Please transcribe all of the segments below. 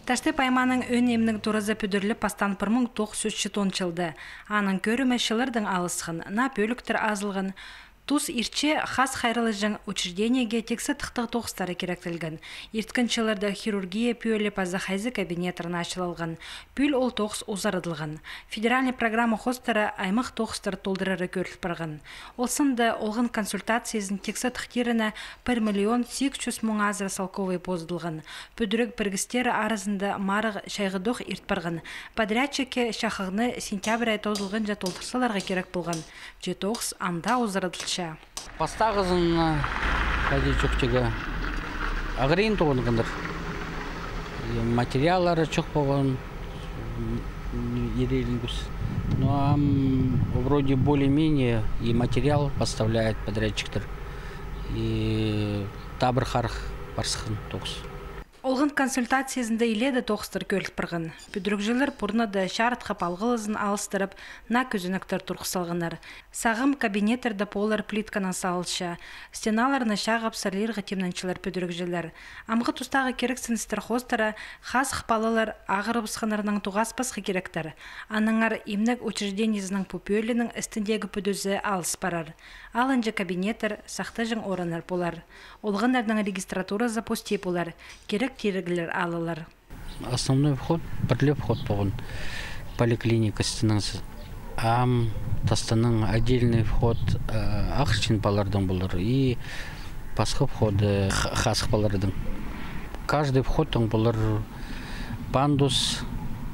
Ташты пайманың өн емнің туразы пүдірлі пастан 1910 жылды. Аның көрімі шылырдың алысқын, на пөліктір азылғын, Туз ирче хас хайрылыжың учреждениеге тексі тықтық тоқыстары керектілген. Ирткіншілерді хирургия пүйелі пазы хайзы кабинетрына ашылылған. Пүл ол тоқыс узарыдылған. Федеральный программа хостары аймық тоқыстар толдырары көріліп барған. Олсынды олғын консультациясын тексі тықтиріні 1 миллион 800 мың азыр салковый поздылған. Пүдірік біргістері арызында марық шайғыдық иртпарған. Подрядчике шақығыны сентябрь ай тозылған жа толтырсаларға керек болған. Же тоқыс анда узарыдылшы. Пастағызын қайды жүктегі ағырейін тоғынғындар. Материалары чоқ болған ерелінгіз. Но вроде более-менее и материал поставляет подрядчиктер. И табыр қарық барсықын тоғыз. Олғын консультациясында иледі тоқыстыр көлік біргін. Бүдірікжілер бұрнады шарт қапалғылызын алыстырып, на көзініктер тұрқысалғынар. Сағым кабинетерді полар плитканы салылшы. Стеналарыны шағып сырлер ғытемнанчылар бүдірікжілер. Амғы тұстағы керексіністер хостары қас қпалылар ағырыбысқанарының туғаспасқы керектер. Аныңар имнік учреждениесінің пупелінің істіндегі бүдізі алыс барар. Алынжы кабинетер сақты жың оранар болар. Олғынардың регистратура запусти болар. Керек терегілер алылар. Основной вход, бірлі вход болған поликлиника стенасы. Тастаның отдельный вход ақшын балардың болар и басқа входы қасық балардың. Каждый входтың болар пандустыр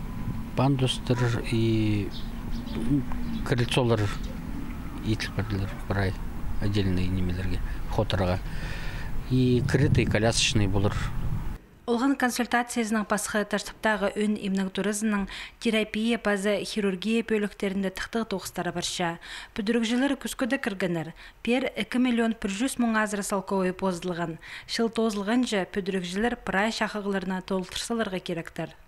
и крыльцолар етілбірлер бірай отдельный немелерге входтарға. И крытый колясочный болар. Олғын консультациясының пасқы тәртіптағы өн имнің туризмның терапия пазы хирургия бөліктерінде тықтығы тоқыстары барша. Бүдірікжілер күскөді кіргінір. Пер 2 миллион 100 мың азыры салковой поздылған. Шыл тозылған жа бүдірікжілер пырай шақығыларына толтырсыларға керектер.